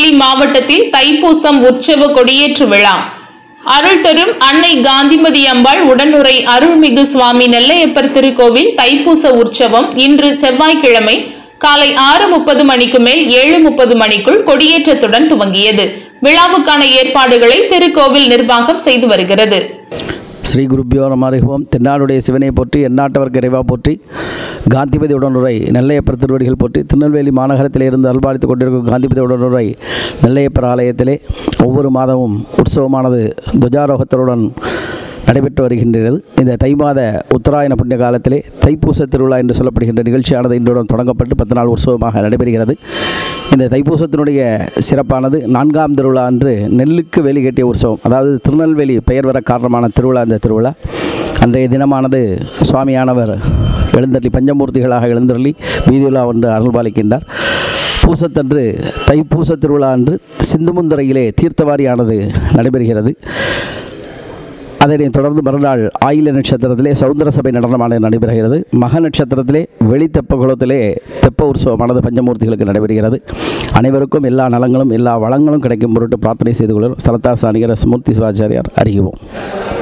நாமக்கல் மாவட்டத்தில் தைப்பூசம் உற்சவ கொடியேற்று விழா. அருள் தரும் அன்னை காந்திமதி அம்பாள் உடனுரை அருள்மிகு சுவாமி நெல்லையப்பர் திருக்கோவில் தைப்பூச உற்சவம் இன்று செவ்வாய்க்கிழமை காலை 6:30 மணிக்கு மேல் 7:30 மணிக்குள் கொடியேற்றத்துடன் துவங்கியது. விழாவுக்கான ஏற்பாடுகளை திருக்கோவில் நிர்வாகம் செய்து வருகிறது. ஸ்ரீ குருப்பியோ நமரிவோம். தென்னாடுடைய சிவனை போற்றி, எந்நாட்டவர்க்கு இறைவா போற்றி, காந்திபதி உடனுரை நெல்லையப்பர் திருவடிகள் போற்றி. திருநெல்வேலி மாநகரத்திலே இருந்து அல்பாளித்துக் கொண்டிருக்கும் காந்திபதி உடனுரை நெல்லையப்பர் ஆலயத்திலே ஒவ்வொரு மாதமும் உற்சவமானது துவஜாரோகத்துடன் நடைபெற்று வருகின்றது. இந்த தை மாத உத்தராயண புண்ணிய காலத்திலே தைப்பூச திருவிழா என்று சொல்லப்படுகின்ற நிகழ்ச்சியானது இன்றுடன் தொடங்கப்பட்டு 10 நாள் உற்சவமாக நடைபெறுகிறது. இந்த தைப்பூசத்தினுடைய சிறப்பானது 4ஆம் திருவிழா அன்று நெல்லுக்கு வேலி கட்டிய உற்சவம், அதாவது திருநெல்வேலி பெயர் வர காரணமான திருவிழா. இந்த திருவிழா அன்றைய தினமானது சுவாமியானவர் எழுந்தருளி பஞ்சமூர்த்திகளாக எழுந்தருளி வீதியுலா ஒன்று அருள்பாலிக்கின்றார். பூசத்தன்று தைப்பூச திருவிழா அன்று சிந்துமுந்தரையிலே தீர்த்தவாரியானது நடைபெறுகிறது. அதனைத் தொடர்ந்து மறுநாள் ஆயில நட்சத்திரத்திலே சௌந்தர சபை நடனமானது நடைபெறுகிறது. மக நட்சத்திரத்திலே வெளி தெப்ப குளத்திலே தெப்ப உற்சவமானது பஞ்சமூர்த்திகளுக்கு நடைபெறுகிறது. அனைவருக்கும் எல்லா நலங்களும் எல்லா வளங்களும் கிடைக்கும் பொருட்டு பிரார்த்தனை செய்து கொள்கிறோம். ஸ்தலத்தார் சாணிகர் மூர்த்தி சிவாச்சாரியார் அறிவோம்.